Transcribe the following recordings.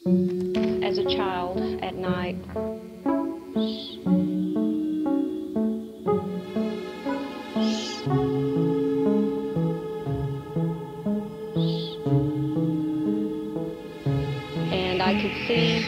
As a child at night, and I could see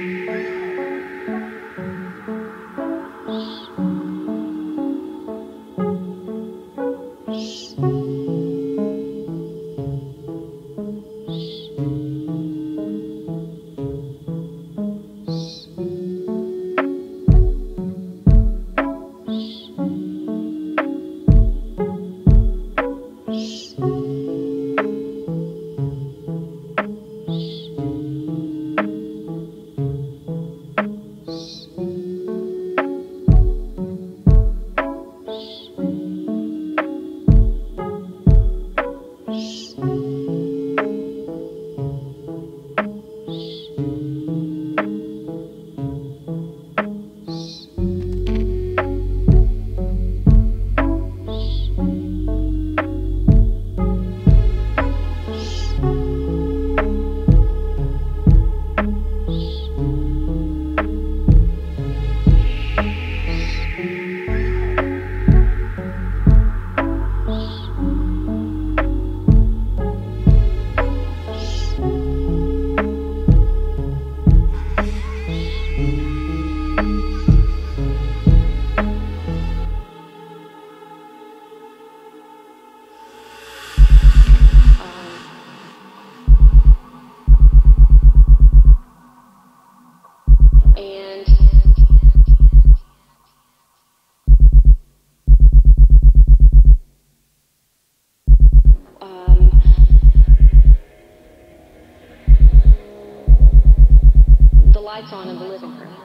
the lights on in the living room.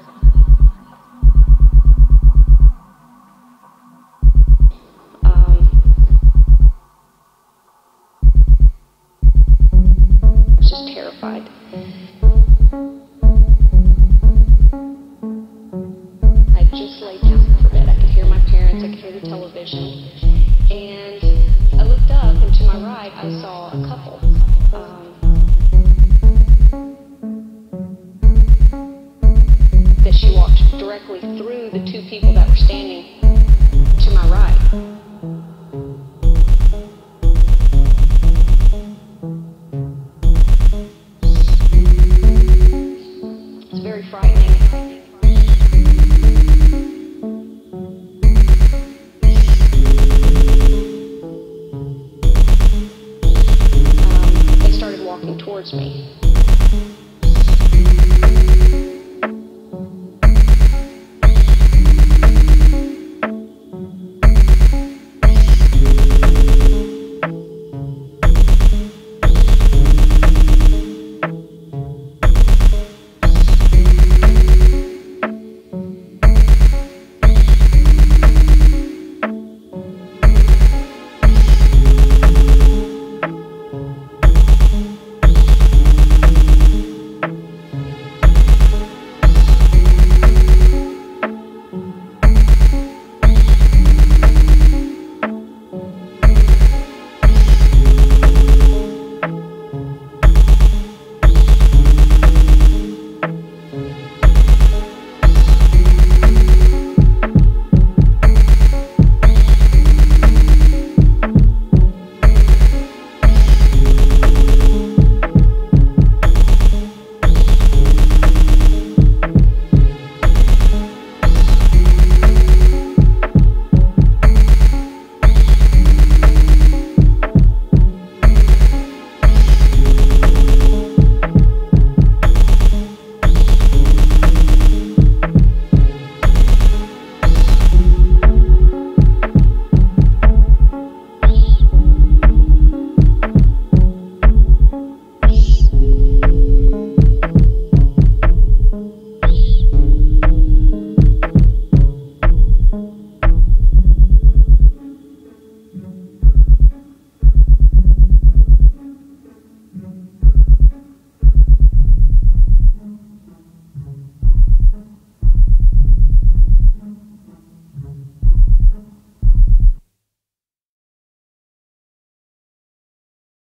I was just terrified. I just laid down for bed. I could hear my parents, I could hear the television, and I looked up, and to my right I saw a couple. That she walked directly through the two people that were standing to my right. It's very frightening.